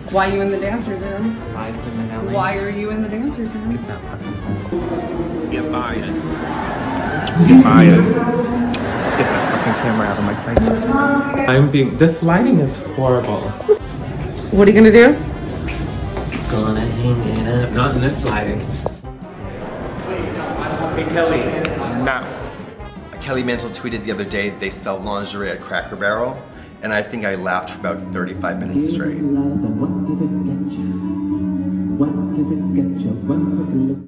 Why are you in the dancer's room? Why is it in LA? Why are you in the dancer's room? Get that fucking phone. Get fired. Get fired. Get that fucking camera out of my face. This lighting is horrible. What are you gonna do? Gonna hang it up. Not in this lighting. Hey Kelly. No. Kelly Mantle tweeted the other day they sell lingerie at Cracker Barrel, and I think I laughed for about 35 minutes straight. What does it get you? What does it get you? One quick look.